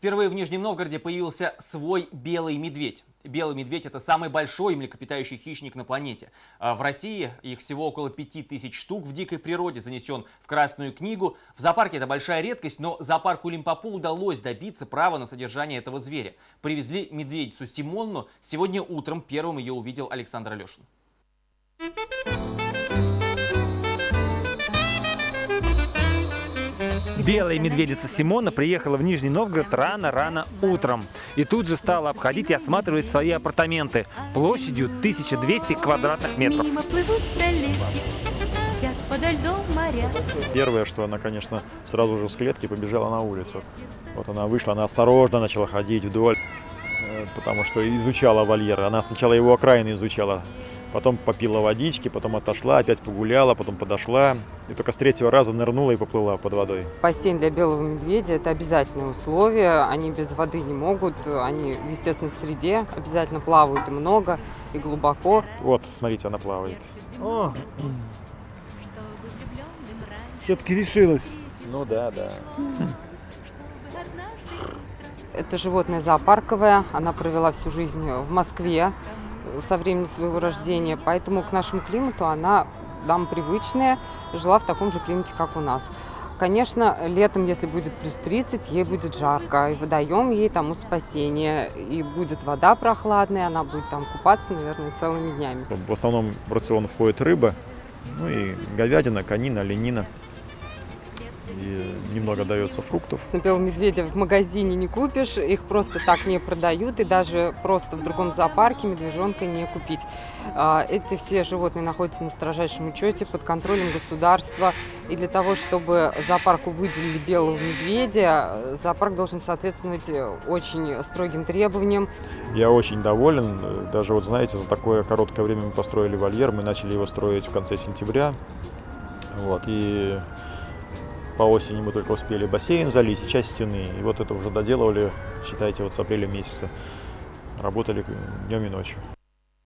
Впервые в Нижнем Новгороде появился свой белый медведь. Белый медведь – это самый большой млекопитающий хищник на планете. В России их всего около 5000 штук в дикой природе, занесен в Красную книгу. В зоопарке это большая редкость, но зоопарку Лимпопо удалось добиться права на содержание этого зверя. Привезли медведицу Симонну. Сегодня утром первым ее увидел Александр Алешин. Белая медведица Симона приехала в Нижний Новгород рано утром. И тут же стала обходить и осматривать свои апартаменты площадью 1200 квадратных метров. Первое, что она, конечно, сразу же с клетки побежала на улицу. Вот она вышла, она осторожно начала ходить вдоль, потому что изучала вольер. Она сначала его окраины изучала, потом попила водички, потом отошла, опять погуляла, потом подошла. И только с третьего раза нырнула и поплыла под водой. Бассейн для белого медведя – это обязательное условие. Они без воды не могут, они в естественной среде обязательно плавают и много, и глубоко. Вот, смотрите, она плавает. О, все-таки решилась. Ну да. Это животное зоопарковое, она провела всю жизнь в Москве со времени своего рождения, поэтому к нашему климату она нам привычная, жила в таком же климате, как у нас. Конечно, летом, если будет плюс 30, ей будет жарко, и водоем ей тому спасение, и будет вода прохладная, она будет там купаться, наверное, целыми днями. В основном в рацион входит рыба, ну и говядина, конина, оленина. И немного дается фруктов. Белого медведя в магазине не купишь, их просто так не продают, и даже просто в другом зоопарке медвежонка не купить. Эти все животные находятся на строжайшем учете, под контролем государства. И для того, чтобы зоопарку выделили белого медведя, зоопарк должен соответствовать очень строгим требованиям. Я очень доволен. Даже, вот знаете, за такое короткое время мы построили вольер, мы начали его строить в конце сентября. Вот, и по осени мы только успели бассейн залить и часть стены. И вот это уже доделывали, считайте, вот с апреля месяца. Работали днем и ночью.